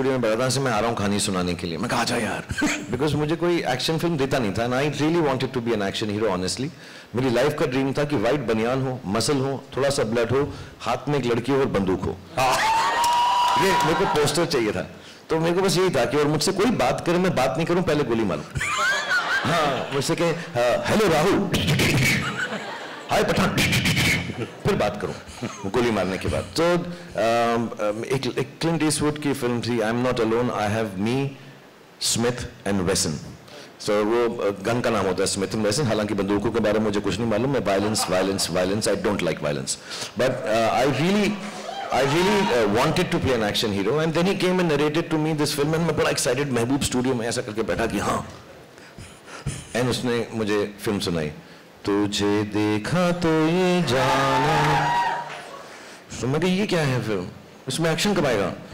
Studio में बैठा था से मैं आ रहा हूँ कहानी सुनाने के लिए, मैं कहा जा यार बिकॉज मुझे कोई एक्शन फिल्म देता नहीं था, and I really wanted to be an action hero honestly. मेरी लाइफ का ड्रीम था कि वाइट बनियान हो, मसल हो, थोड़ा सा ब्लड हो, हाथ में एक लड़की हो और बंदूक हो। ये मेरे को पोस्टर चाहिए था, तो मेरे को बस यही था कि और मुझसे कोई बात करे मैं बात नहीं करूं, पहले गोली मारूं। हाँ, मुझसे कहे हेलो राहुल, हाय पठान, फिर बात करूं गोली मारने के बाद। तो एक क्लिंट ईस्टवुड की फिल्म थी I am not alone, I have me, Smith and Wesson. So वो गन का नाम होता है स्मिथ एंड वेसन, हालांकि बंदूकों के बारे में मुझे कुछ नहीं मालूम, मैं violence violence violence, I don't like violence, but I really wanted to play an action hero, and then he came and narrated to me this film, and मैं बड़ा excited महबूब स्टूडियो में ऐसा करके बैठा कि हाँ, and उसने मुझे फिल्म सुनाई, तुझे देखा तो ये जाना। तो मैं कहा ये क्या है फिल्म, इसमें एक्शन कब आएगा?